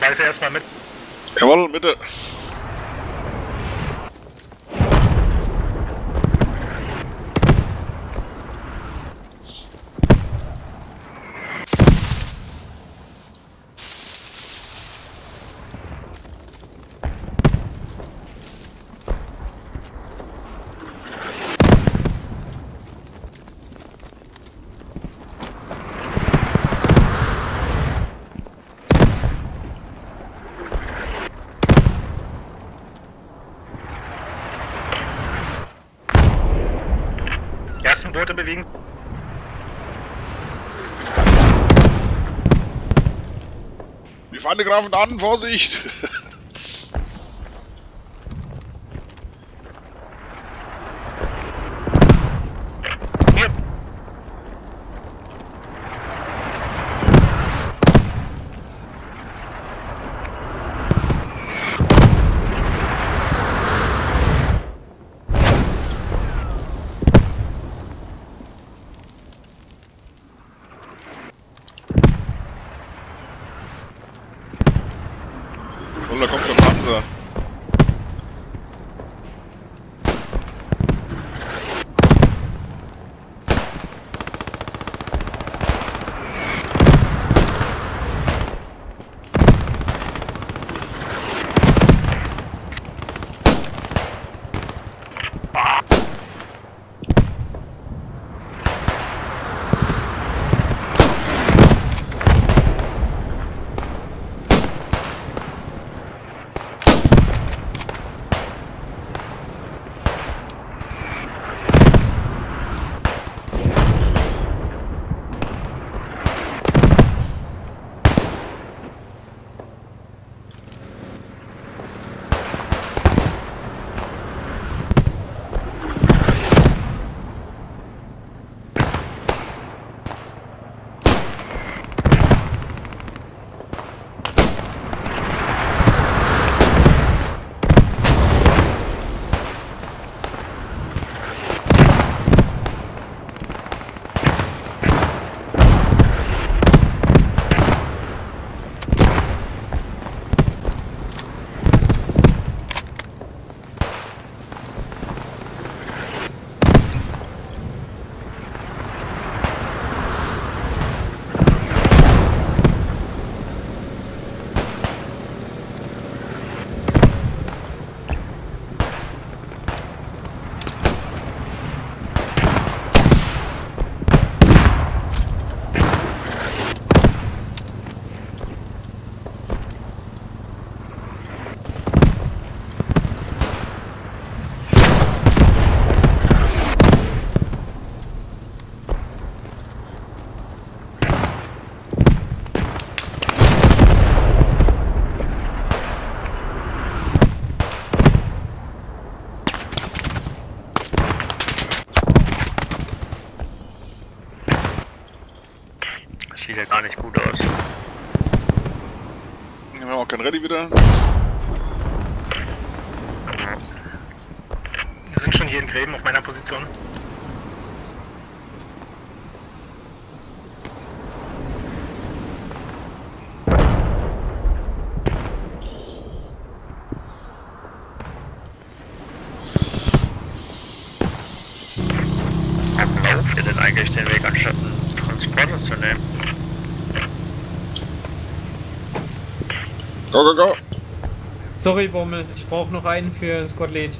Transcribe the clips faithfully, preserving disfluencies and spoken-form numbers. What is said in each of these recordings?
Zweite erstmal mit. Jawohl, bitte. Ersten Boote bewegen. Die Feinde greifen an, Vorsicht! Hier. Und da kommt schon Panzer. Sieht ja gar nicht gut aus. Wir haben auch kein Ready wieder. Wir sind schon hier in Gräben auf meiner Position. Warum lauft ihr denn eigentlich den Weg, anstatt einen Transporter zu nehmen? Go, go, go! Sorry, Bommel, ich brauche noch einen für ein Squad-Lead.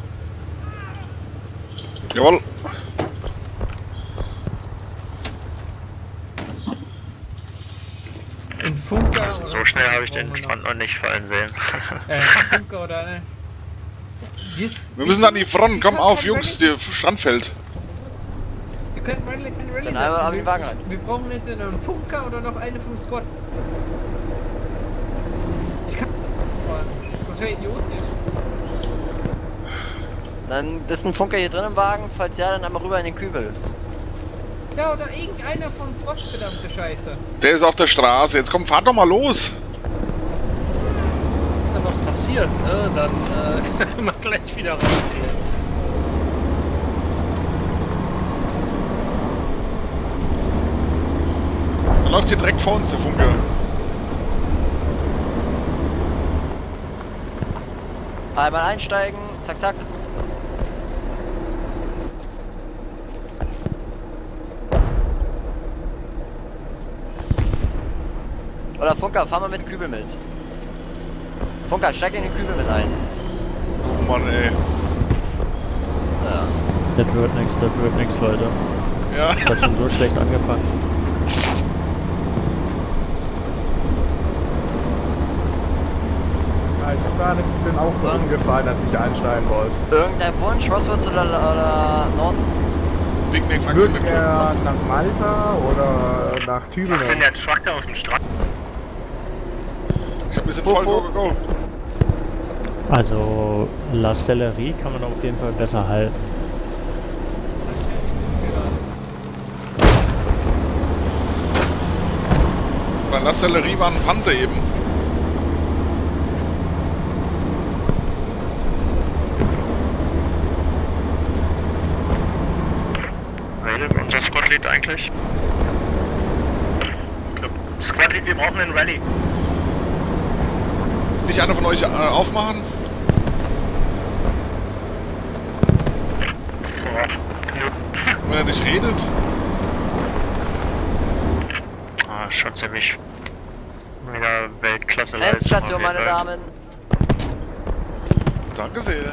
Jawohl! Ein Funker. So schnell habe ich den Strand noch nicht fallen sehen. Äh, Funker oder eine. Bis, Wir müssen an die Front, komm auf, Jungs, der Strand fällt. Wir können Rallye, Rallye Dann einmal am wir, Wagen rein. wir brauchen jetzt einen Funker oder noch eine vom Squad. Ich kann nicht fahren. Das wäre idiotisch. Dann ist ein Funker hier drin im Wagen, falls ja, dann einmal rüber in den Kübel. Ja, oder irgendeiner vom SWAT, verdammte Scheiße. Der ist auf der Straße, jetzt komm, fahr doch mal los! Wenn was passiert, ne, dann äh, können wir gleich wieder rausgehen. Der läuft hier direkt vor uns, der Funker. Einmal einsteigen, zack, zack. Oder Funker, fahr mal mit dem Kübel mit. Funker, steig in den Kübel mit ein. Oh Mann, ey. Ja. Das wird nix, das wird nix, Leute. Ja. Das hat schon so schlecht angefangen. Ja, ich muss sagen, ich bin auch umgefallen, als ich einsteigen wollte. Irgendein Wunsch, was würdest du da, da Norden? Big Mac Ich Maxi würde mit eher nach Malta oder nach Macht denn Tübingen. der Truck da auf dem Strand? Ich hab ein bisschen Wo, voll, wo? go, go, go. Also, La Sellerie kann man auf jeden Fall besser halten. Bei La Sellerie war ein Panzer eben. Redet unser Squad-Lead eigentlich? Ich glaub, Squad-Lead, wir brauchen einen Rallye. Nicht einer von euch äh, aufmachen? Boah, nö. Wenn er nicht redet? Ah, schon ziemlich mega Weltklasse Leistung. Endstation, auf jeden meine Fall. Damen. Danke sehr.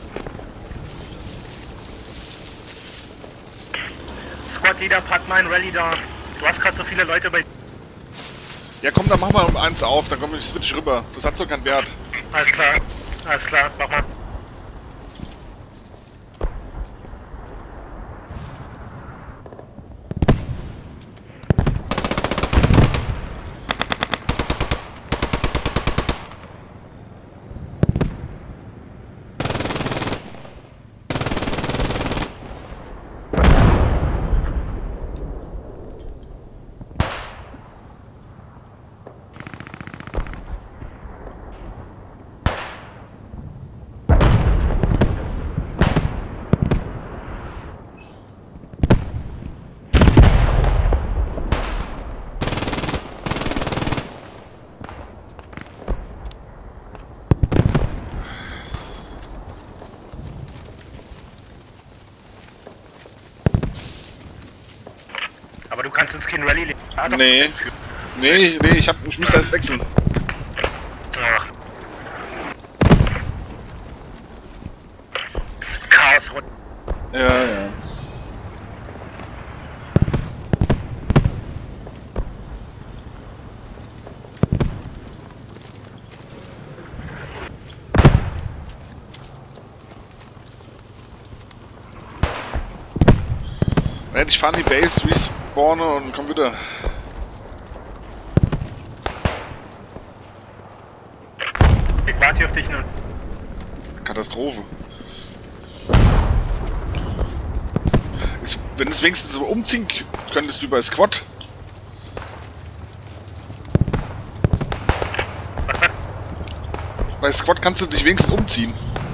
Squad-Leader, pack meinen Rallye da. Du hast gerade so viele Leute bei... Ja komm, dann mach mal um eins auf, dann komm ich switch rüber. Das hat so keinen Wert. Alles klar, alles klar, mach mal. Aber du kannst uns kein Rallye... Ah, doch, Nee. du bist für- Nee, nee, ich hab, ich muss da jetzt wechseln. Ach. Chaos rund. Ja, ja. Ich fahr in die Base, respawne und komm wieder. Ich warte hier auf dich nun. Katastrophe. Ich, wenn es wenigstens so umziehen k- könntest wie bei Squad. Was sagt? Bei Squad kannst du dich wenigstens umziehen.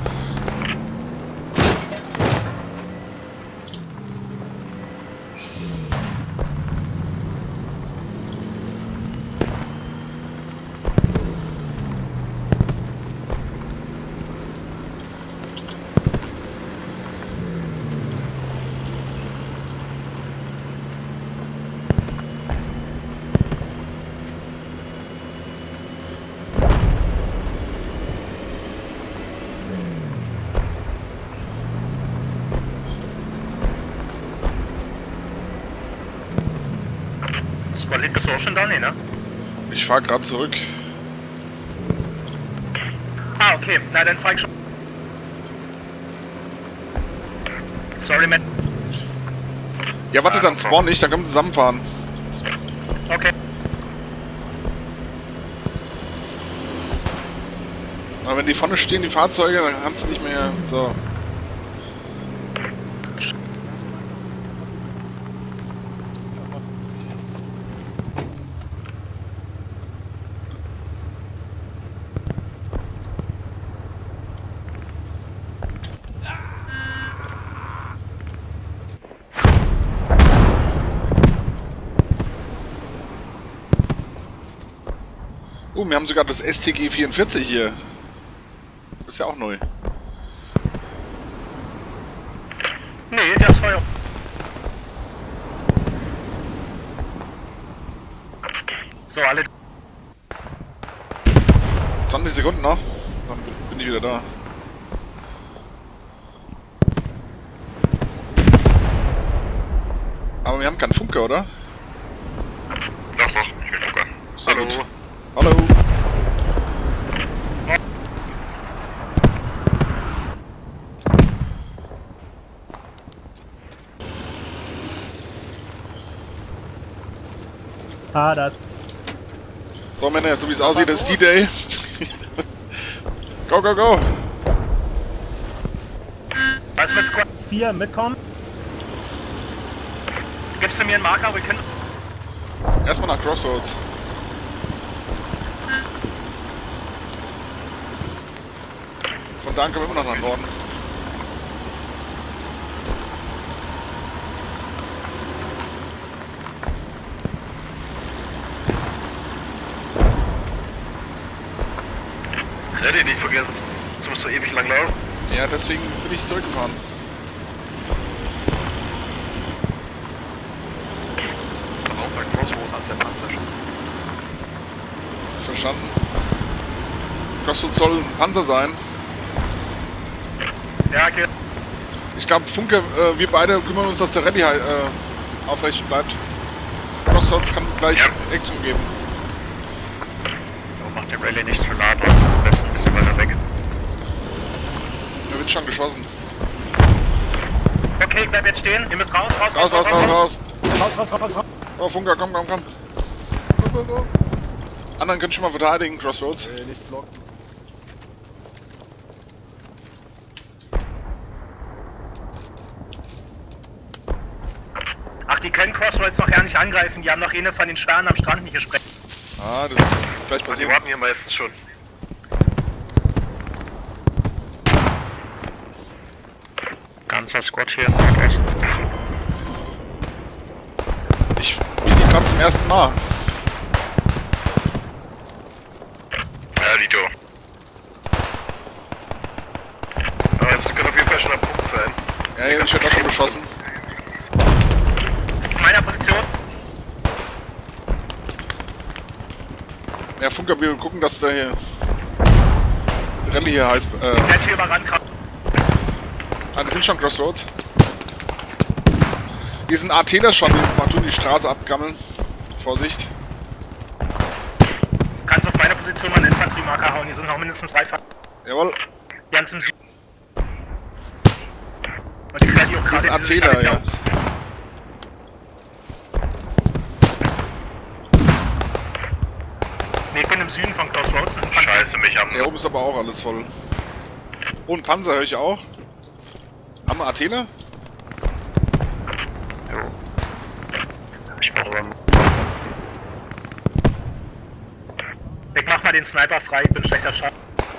Squad-Lead, bist du auch schon da? Nee, ne? Ich fahr gerade zurück. Ah, okay. Na, dann fahr ich schon. Sorry, man. Ja, warte, Ah, dann okay. spawn ich, dann können wir zusammenfahren. Okay. Aber wenn die vorne stehen, die Fahrzeuge, dann kannst du nicht mehr. So. Oh, wir haben sogar das S T G vierundvierzig hier. ist ja auch neu. Nee, der hat zwei. So, alle. zwanzig Sekunden noch, dann bin ich wieder da. Aber wir haben keinen Funke, oder? Doch, doch, ich bin Funker. Sehr Hallo. gut. Hallo. Ah, das. So Männer, so wie es aussieht, ist D-Day. Go, go, go! Was mit Squad? vier mitkommen. Gibst du mir einen Marker? Wir können. Erstmal nach Crossroads. Von da können wir immer noch nach Norden. Ready nicht vergessen. Jetzt musst du ewig lang laufen. Ja, deswegen bin ich zurückgefahren. Auch bei Crossroads hast du der Panzer schon. Verstanden. Crossroads soll ein Panzer sein. Ja, okay. Ich glaube, Funke, äh, wir beide kümmern uns, dass der Rallye äh, aufrecht bleibt. Crossroads kann gleich Ja. Action geben. So, macht der Rallye nicht zu nah dran. Am besten ein bisschen weiter weg. Da wird schon geschossen. Okay, bleib jetzt stehen. Ihr müsst raus, raus, Raus, raus, raus, raus. Raus, raus, raus, raus, raus. Oh, Funker, komm, komm, komm. Go, go, go. Anderen können schon mal verteidigen, Crossroads. Nee, nicht blocken. Ach, die können Crossroads noch gar nicht angreifen. Die haben noch eine von den Sternen am Strand nicht gesprengt. Ah, das ist gleich Die passiert. warten hier meistens schon. Ganzer Squad hier, Nordosten. Ich bin hier gerade zum ersten Mal. Ja, Lito. Aber jetzt können auf jeden Fall schon am Punkt sein. Ja, ja, ich werde auch schon beschossen. Meiner Position. Ja, Funker, wir gucken, dass der hier Rallye hier heißt. Äh, Ich werde hier überrannt. ah, die sind schon Crossroads. Hier sind ATler schon, die mal tun die Straße abgammeln. Vorsicht. Kannst auf meine Position mal einen Infanteriemarker hauen. Hier sind noch mindestens drei Fahrer. Jawohl. Ganz im Süden. Und die fährt hier auch Das gerade sind in dieses ATler, ja. Gebiet. Nee, ich bin im Süden von Crossroads. Scheiße, mich haben Hier sie. oben ist aber auch alles voll. Oh, ein Panzer höre ich auch. Haben wir ATler? Ich mach aber. Ich mach mal den Sniper frei, ich bin schlechter Scharf.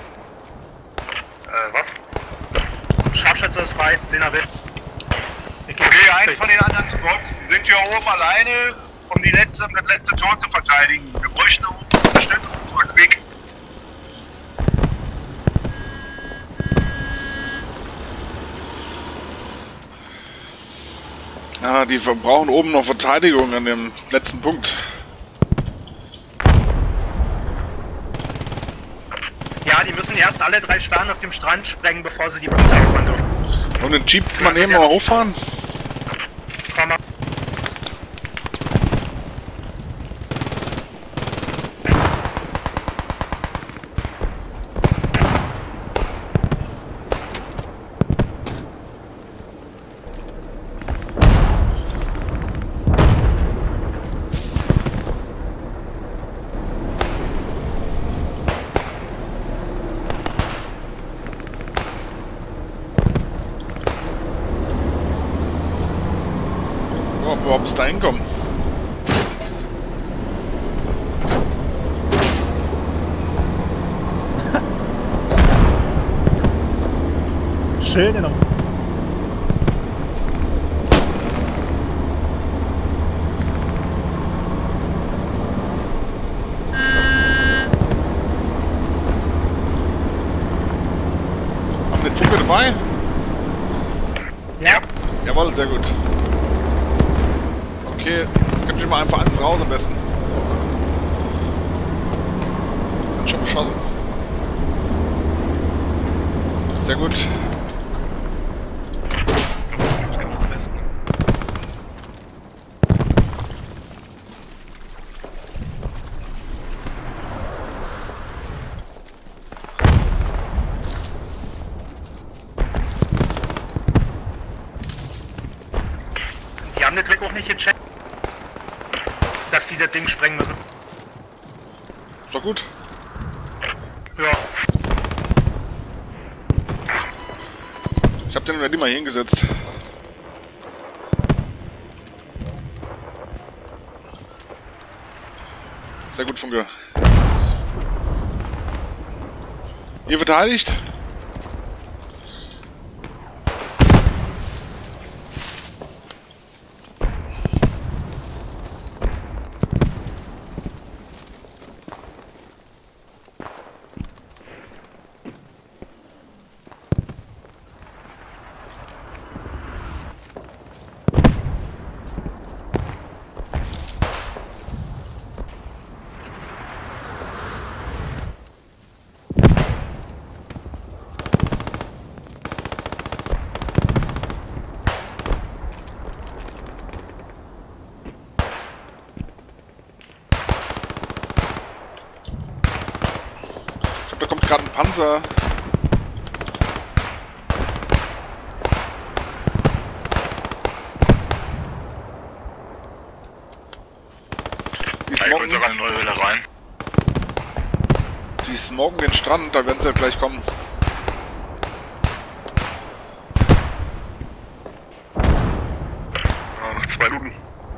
Äh, was? Scharfschütze ist frei, den er will. Ich geh- Okay, eins von den anderen Squads sind hier oben alleine, um die letzte, um das letzte Tor zu verteidigen. Wir bräuchten oben Unterstützung, und zwar quick. Ah, die brauchen oben noch Verteidigung an dem letzten Punkt. Ja, die müssen erst alle drei Sterne auf dem Strand sprengen, bevor sie die Punkte aufbauen dürfen. Und den Jeep mal nehmen wir hochfahren? Komm mal. Ja, ob wir überhaupt bis da hinkommen. Schön in der ihr dabei? Ja. Jawohl, sehr gut. Okay, könnt ihr mal einfach eins raus am besten. Hat schon beschossen. Sehr gut. Die haben den Trick auch nicht gecheckt, dass die das Ding sprengen müssen. Ist doch gut. Ja. Ich hab den Ready mal hier hingesetzt. Sehr gut, Funke. Ihr verteidigt? Da kommt gerade ein Panzer. Die smoggen, sogar eine neue Höhle rein. die smoggen den Strand, da werden sie ja gleich kommen. Ja, noch zwei Minuten.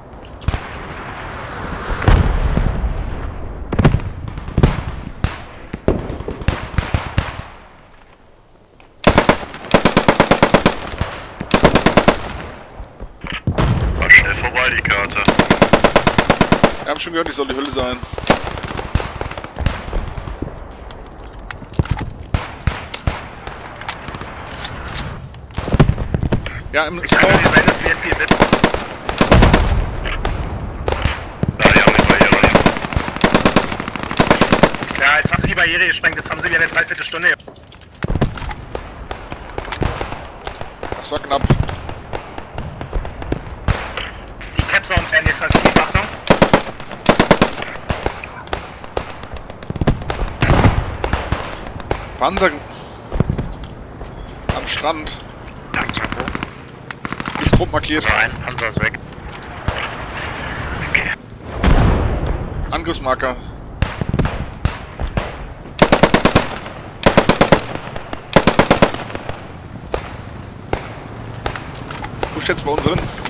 War schnell vorbei, die Karte. Wir haben schon gehört, ich soll die Hülle sein. Ja, im Ich kann ja nicht sein, dass wir jetzt hier sitzen. Ja, die haben die Barriere. Ja, jetzt hast du die Barriere gesprengt, jetzt haben sie wieder eine Dreiviertelstunde. Das war knapp. Die Capzones werden jetzt aktiv, Achtung. Panzer am Strand. Ist grob markiert. Nein, Panzer ist weg. Okay. Angriffsmarker. Wo steht's bei uns drin?